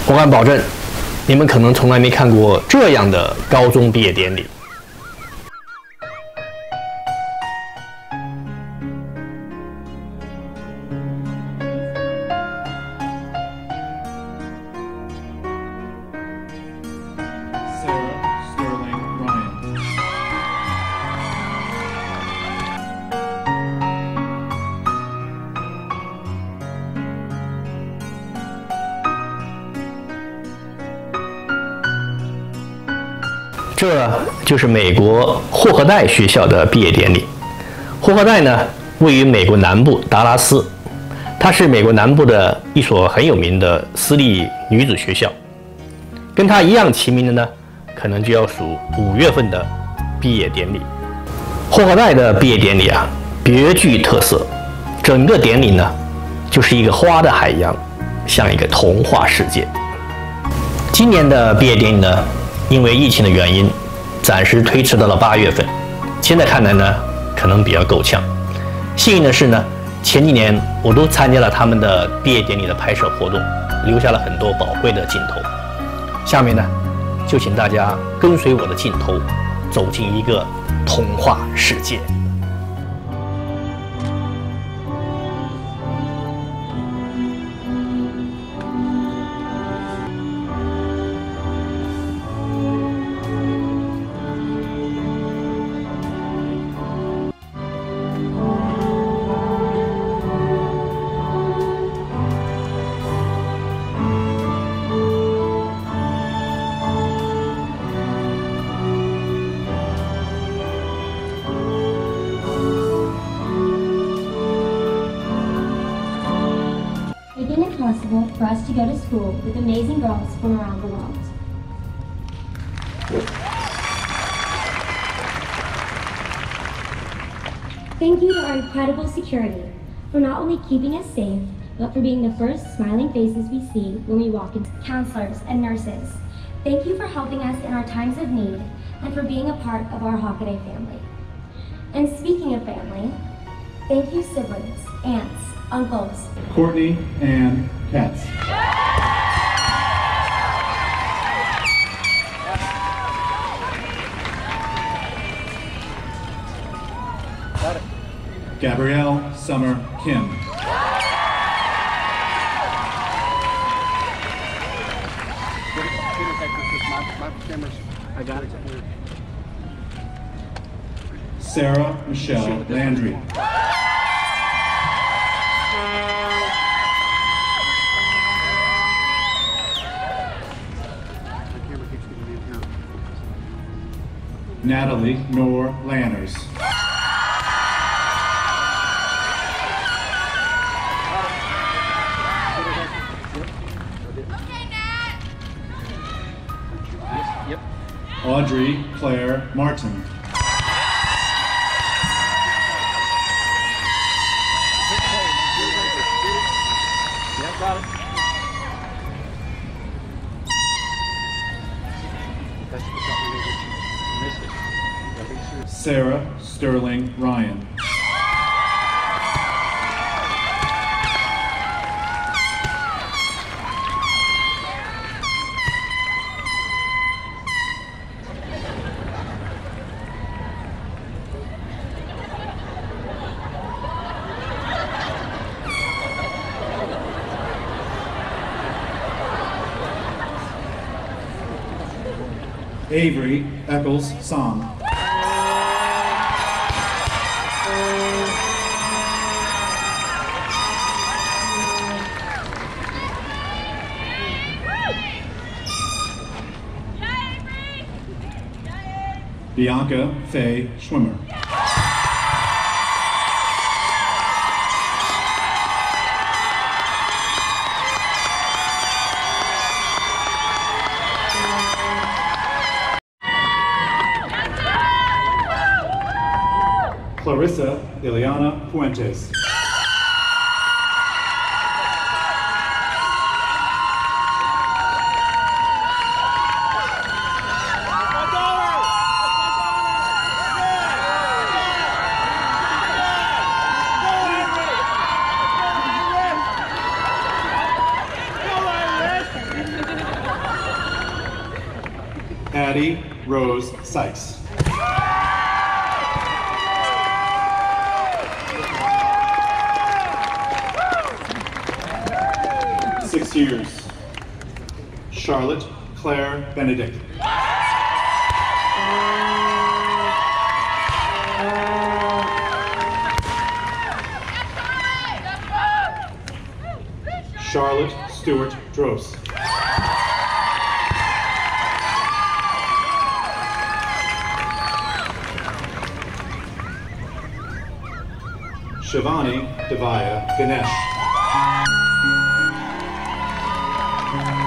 我敢保证，你们可能从来没看过这样的高中毕业典礼。这就是美国霍赫代学校的毕业典礼。霍赫代呢，位于美国南部达拉斯，它是美国南部的一所很有名的私立女子学校。跟它一样齐名的呢，可能就要数5月份的毕业典礼。霍赫代的毕业典礼啊，别具特色，整个典礼呢，就是一个花的海洋，像一个童话世界。今年的毕业典礼呢，因为疫情的原因，暂时推迟到了8月份。现在看来呢，可能比较够呛。幸运的是呢，前几年我都参加了他们的毕业典礼的拍摄活动，留下了很多宝贵的镜头。下面呢，就请大家跟随我的镜头，走进一个童话世界。 Possible for us to go to school with amazing girls from around the world. Thank you to our incredible security for not only keeping us safe, but for being the first smiling faces we see when we walk in. Counselors and nurses, thank you for helping us in our times of need and for being a part of our Hockaday family. And speaking of family, thank you siblings, aunts, uncles, Courtney and Katz. Gabrielle Summer Kim. I got it. Sarah Michelle Landry. Natalie Nor Lanners. Audrey Claire Martin. Sarah Sterling Ryan. Avery Eccles Song. Bianca Faye Schwimmer. Clarissa Ileana Fuentes. Patty Rose Sykes. Six years. Charlotte Claire Benedict. Charlotte Stewart Dross. Shivani Devaya Ganesh.